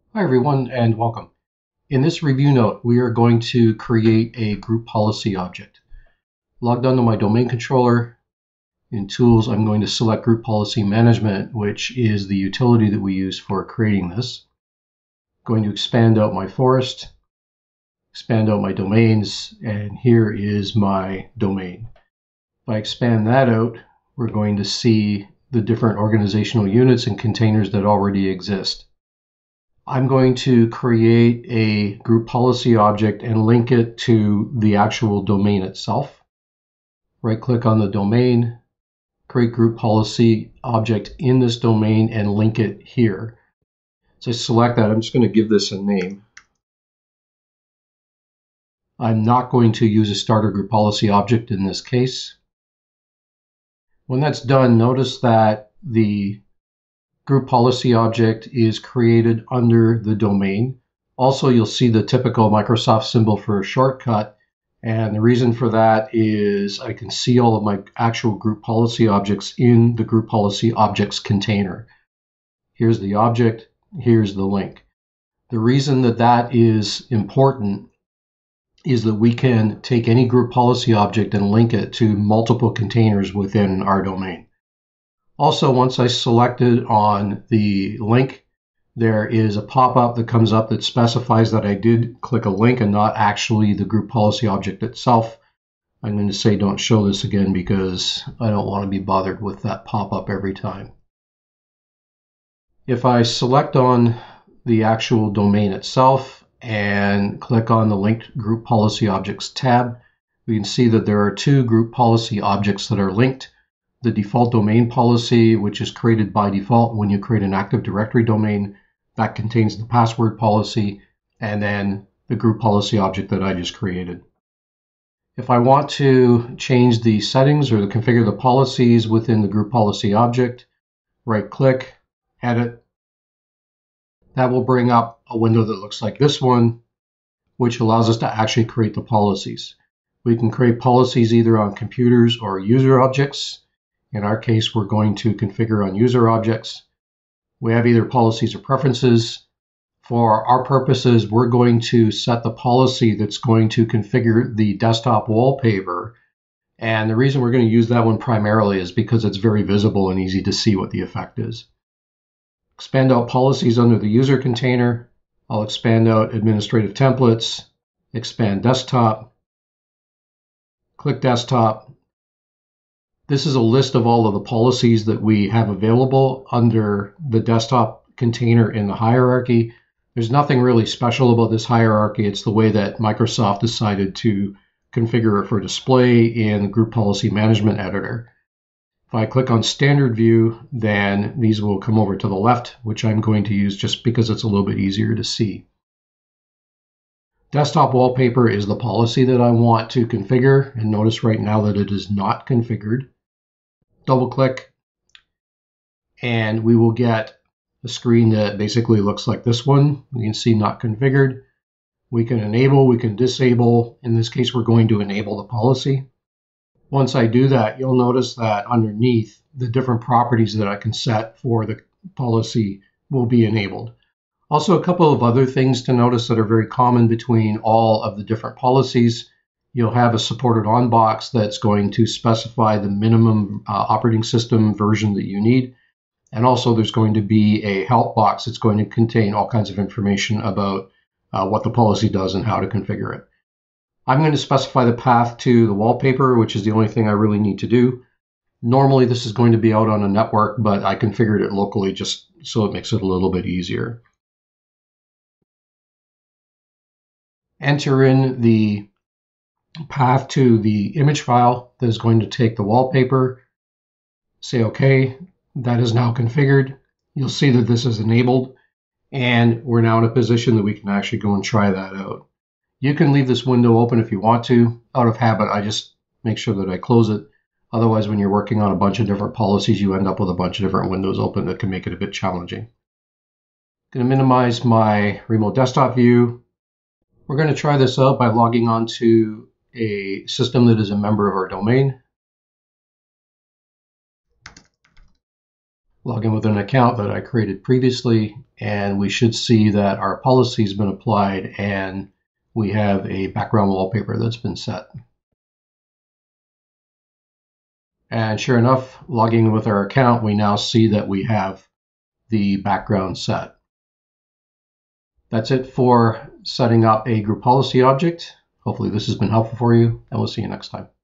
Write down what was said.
Hi everyone and welcome. In this review note, we are going to create a group policy object. Logged onto my domain controller. In Tools, I'm going to select Group Policy Management, which is the utility that we use for creating this. I'm going to expand out my forest, expand out my domains, and here is my domain. If I expand that out, we're going to see the different organizational units and containers that already exist. I'm going to create a group policy object and link it to the actual domain itself. Right-click on the domain, create group policy object in this domain, and link it here. So I select that. I'm just going to give this a name. I'm not going to use a starter group policy object in this case. When that's done, notice that the group policy object is created under the domain. Also, you'll see the typical Microsoft symbol for a shortcut. And the reason for that is I can see all of my actual group policy objects in the group policy objects container. Here's the object, here's the link. The reason that that is important is that we can take any group policy object and link it to multiple containers within our domain. Also, once I selected on the link, there is a pop-up that comes up that specifies that I did click a link and not actually the group policy object itself. I'm going to say don't show this again because I don't want to be bothered with that pop-up every time. If I select on the actual domain itself and click on the linked group policy objects tab, we can see that there are two group policy objects that are linked. The default domain policy, which is created by default when you create an Active Directory domain, that contains the password policy, and then the group policy object that I just created. If I want to change the settings or to configure the policies within the group policy object, right-click, edit. That will bring up a window that looks like this one, which allows us to actually create the policies. We can create policies either on computers or user objects. In our case, we're going to configure on user objects. We have either policies or preferences. For our purposes, we're going to set the policy that's going to configure the desktop wallpaper. And the reason we're going to use that one primarily is because it's very visible and easy to see what the effect is. Expand out policies under the user container. I'll expand out administrative templates, expand desktop, click desktop. This is a list of all of the policies that we have available under the desktop container in the hierarchy. There's nothing really special about this hierarchy. It's the way that Microsoft decided to configure it for display in the Group Policy Management Editor. If I click on Standard View, then these will come over to the left, which I'm going to use just because it's a little bit easier to see. Desktop wallpaper is the policy that I want to configure, and notice right now that it is not configured. Double click, and we will get a screen that basically looks like this one. You can see not configured. We can enable, we can disable. In this case, we're going to enable the policy. Once I do that, you'll notice that underneath, the different properties that I can set for the policy will be enabled. Also, a couple of other things to notice that are very common between all of the different policies. You'll have a supported on box that's going to specify the minimum operating system version that you need. And also there's going to be a help box that's going to contain all kinds of information about what the policy does and how to configure it. I'm going to specify the path to the wallpaper, which is the only thing I really need to do. Normally this is going to be out on a network, but I configured it locally just so it makes it a little bit easier. Enter in the path to the image file that is going to take the wallpaper. Say OK. That is now configured. You'll see that this is enabled, and we're now in a position that we can actually go and try that out. You can leave this window open if you want to. Out of habit, I just make sure that I close it. Otherwise, when you're working on a bunch of different policies, you end up with a bunch of different windows open that can make it a bit challenging. I'm going to minimize my remote desktop view. We're going to try this out by logging on to a system that is a member of our domain. log in with an account that I created previously, and we should see that our policy has been applied and we have a background wallpaper that's been set. And sure enough, logging in with our account, we now see that we have the background set. That's it for setting up a group policy object. Hopefully this has been helpful for you, and we'll see you next time.